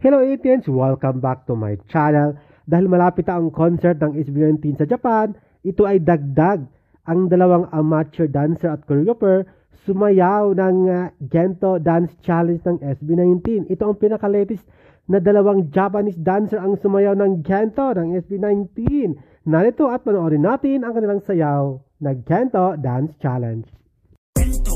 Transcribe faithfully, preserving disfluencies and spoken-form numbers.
Hello Athens! Welcome back to my channel. Dahil malapit ang concert ng S B nineteen sa Japan, ito ay dagdag. Ang dalawang amateur dancer at choreographer sumayaw ng uh, Gento Dance Challenge ng S B nineteen. Ito ang pinaka-latest na dalawang Japanese dancer ang sumayaw ng Gento ng S B nineteen. Narito at panoorin natin ang kanilang sayaw na Gento Dance Challenge.